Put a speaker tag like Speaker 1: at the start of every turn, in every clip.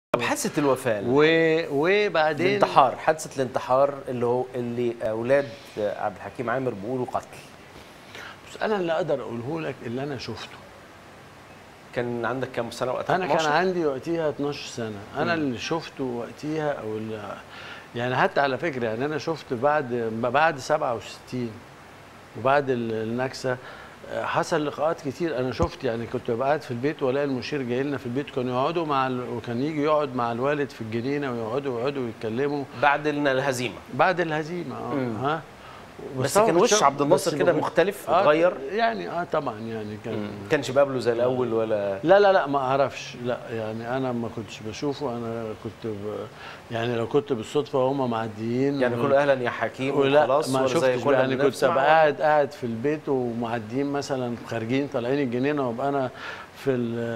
Speaker 1: طب حادثة الوفاة
Speaker 2: وبعدين
Speaker 1: الانتحار، حادثة الانتحار اللي أولاد عبد الحكيم عامر بيقولوا قتل.
Speaker 2: بس أنا اللي أقدر أقوله لك اللي أنا شفته.
Speaker 1: كان عندك كام سنة وقتها؟
Speaker 2: أنا كان عندي وقتها 12 سنة، أنا اللي شفته وقتها يعني حتى على فكرة يعني أنا شفت بعد 67 وبعد النكسة حصل لقاءات كتير. انا شفت يعني كنت قاعد في البيت والاقي المشير جاي لنا في البيت، كانوا يقعدوا وكان يجي يقعد مع الوالد في الجنينه ويقعدوا يتكلموا
Speaker 1: بعد الهزيمه.
Speaker 2: بعد الهزيمه ها.
Speaker 1: بس كان وش عبد الناصر كده مختلف اتغير
Speaker 2: يعني طبعا يعني
Speaker 1: كانش بقابله زي الاول ولا
Speaker 2: لا ما اعرفش. لا يعني انا ما كنتش بشوفه. انا كنت يعني لو كنت بالصدفه وهم معديين
Speaker 1: يعني كل اهلا يا حكيم وخلاص
Speaker 2: ما شفتش يعني كنت ابقى قاعد في البيت ومعديين مثلا خارجين طالعين الجنينه وابقى انا في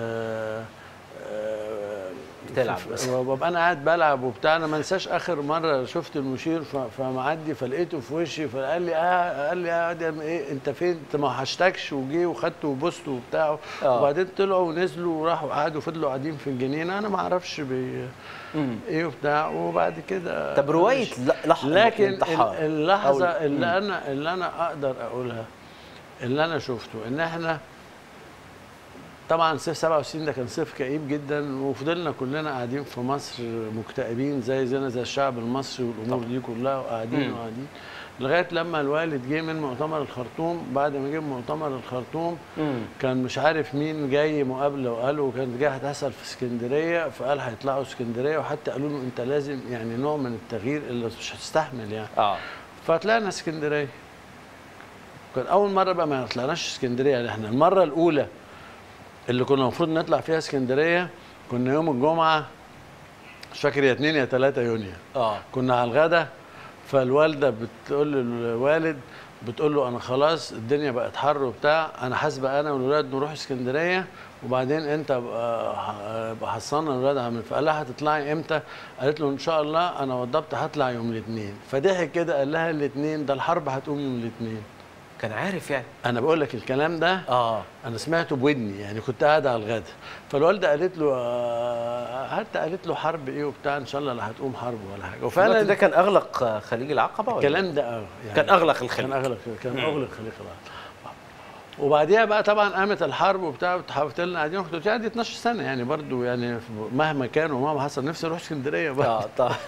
Speaker 1: بتلعب بس
Speaker 2: وابقى انا قاعد بلعب وبتاع. انا ما انساش اخر مره شفت المشير فمعدي فلقيته في وشي فقال لي قال لي ايه انت فين؟ انت ما وحشتكش؟ وجي وخدته وبوسته وبتاع وبعدين طلعوا ونزلوا وراحوا قعدوا فضلوا قاعدين في الجنينه. انا ما اعرفش ايه وبتاع. وبعد كده
Speaker 1: طب روايه لحظه
Speaker 2: لكن
Speaker 1: الانتحار
Speaker 2: اللحظه اللي انا اقدر اقولها اللي انا شفته ان احنا طبعا صيف 67 ده كان صيف كئيب جدا، وفضلنا كلنا قاعدين في مصر مكتئبين زي الشعب المصري والامور دي كلها وقاعدين لغايه لما الوالد جه من مؤتمر الخرطوم. بعد ما جه من مؤتمر الخرطوم كان مش عارف مين جاي مقابله وقالوا كانت جايه هتحصل في اسكندريه، فقال هيطلعوا اسكندريه وحتى قالوا له انت لازم يعني نوع من التغيير اللي مش هتستحمل يعني. فطلعنا اسكندريه. كان اول مره بقى ما طلعناش اسكندريه يعني احنا المره الاولى اللي كنا المفروض نطلع فيها اسكندريه كنا يوم الجمعه مش فاكر يا 2 يا 3 يونيو. كنا على الغدا فالوالده بتقول للوالد بتقول له انا خلاص الدنيا بقت حر وبتاع، انا حاسبه انا والولاد نروح اسكندريه وبعدين انت بقى حصلنا الولاد فقال لها هتطلعي امتى؟ قالت له ان شاء الله انا وضبت هطلع يوم الاثنين. فضحك كده قال لها الاثنين ده الحرب هتقوم يوم الاثنين.
Speaker 1: كان عارف يعني.
Speaker 2: انا بقول لك الكلام ده انا سمعته بودني يعني كنت قاعد على الغدا. فالوالده قالت له حتى قالت له حرب ايه وبتاع ان شاء الله لا هتقوم حرب ولا حاجه.
Speaker 1: وفعلا ده كان اغلق خليج العقبه ولا
Speaker 2: الكلام ده يعني
Speaker 1: كان اغلق الخليج.
Speaker 2: كان اغلق خليج العقبه. وبعديها بقى طبعا قامت الحرب وبتاع فضلنا قاعدين. كنت عندي 12 سنه يعني برضو يعني مهما كان ومهما حصل نفسي اروح اسكندريه بقى.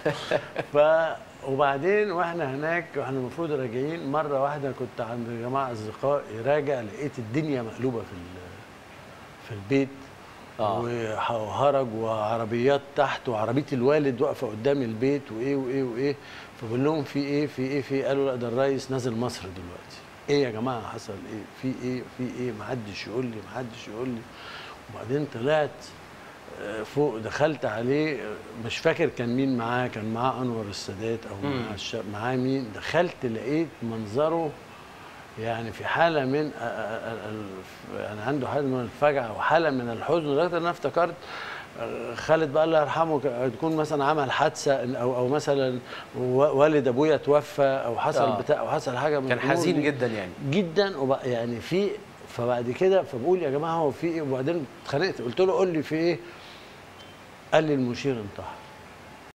Speaker 2: وبعدين واحنا هناك واحنا المفروض راجعين مره واحده كنت عند جماعه اصدقائي راجع لقيت الدنيا مقلوبه في البيت وهرج وعربيات تحت وعربيه الوالد واقفه قدام البيت وايه. فبقول لهم في ايه قالوا لا ده الرئيس نازل مصر دلوقتي. ايه يا جماعه حصل ايه؟ في ايه؟ محدش يقول لي. وبعدين طلعت فوق دخلت عليه مش فاكر كان مين معاه، كان معاه انور السادات او معاه مين. دخلت لقيت منظره يعني في حاله من يعني عنده حاله من الفجعه وحاله من الحزن لدرجه ان انا افتكرت خالد بقى الله يرحمه تكون مثلا عمل حادثه او مثلا والد ابويا توفى او حصل بتاع او حصل حاجه من
Speaker 1: كان حزين جدا يعني
Speaker 2: جدا. يعني في فبعد كده فبقول يا جماعه هو في ايه؟ وبعدين اتخانقت قلت له قول لي في ايه؟ قال لي المشير انتحر.